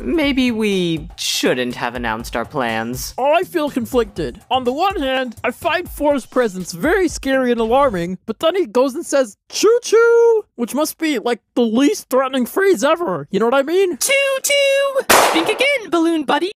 maybe we shouldn't have announced our plans. I feel conflicted. On the one hand, I find Four's presence very scary and alarming, but then he goes and says, choo-choo, which must be, like, the least threatening phrase ever. You know what I mean? Choo-choo! Think again, balloon buddy.